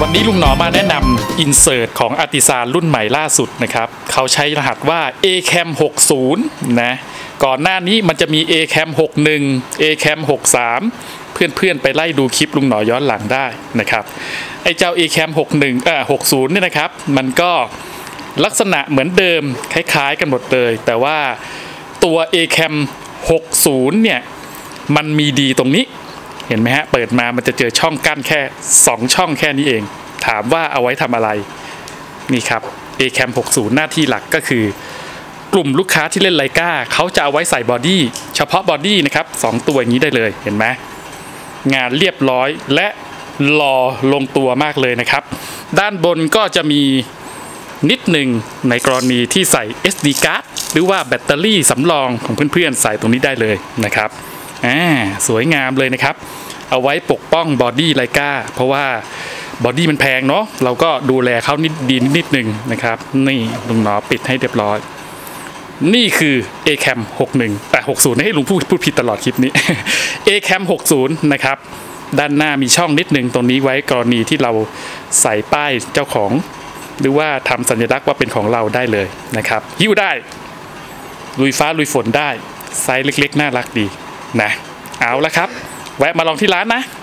วันนี้ลุงหนอมาแนะนำอินเสิร์ตของอาร์ติซานรุ่นใหม่ล่าสุดนะครับเขาใช้รหัสว่า ACAM 60นะก่อนหน้านี้มันจะมี ACAM 61 ACAM 63เพื่อนๆไปไล่ดูคลิปลุงหนอย้อนหลังได้นะครับไอ้เจ้า ACAM 60เนี่ยนะครับมันก็ลักษณะเหมือนเดิมคล้ายๆกันหมดเลยแต่ว่าตัว ACAM 60เนี่ยมันมีดีตรงนี้เห็นไหมฮะเปิดมามันจะเจอช่องกั้นแค่2ช่องแค่นี้เองถามว่าเอาไว้ทำอะไรนี่ครับ ACAM 60หน้าที่หลักก็คือกลุ่มลูกค้าที่เล่นไลกาเขาจะเอาไว้ใส่บอดี้เฉพาะบอดี้นะครับ2ตัวอย่างนี้ได้เลยเห็นไหมงานเรียบร้อยและหล่อลงตัวมากเลยนะครับด้านบนก็จะมีนิดหนึ่งในกรณีที่ใส่ SD card หรือว่าแบตเตอรี่สำรองของเพื่อนๆใส่ตรงนี้ได้เลยนะครับสวยงามเลยนะครับเอาไว้ปกป้องบอดี้ไลกาเพราะว่าบอดี้มันแพงเนาะเราก็ดูแลเขานิดนึงนะครับนี่ลุงหนอปิดให้เรียบร้อยนี่คือ ACAM 60ให้ลุงพูดผิดตลอดคลิปนี้ ACAM 60นะครับด้านหน้ามีช่องนิดนึงตรงนี้ไว้กรณีที่เราใส่ป้ายเจ้าของหรือว่าทำสัญลักษณ์ว่าเป็นของเราได้เลยนะครับหิ้วได้ลุยฟ้าลุยฝนได้ไซส์เล็กๆน่ารักดีนะเอาละครับแวะมาลองที่ร้านนะ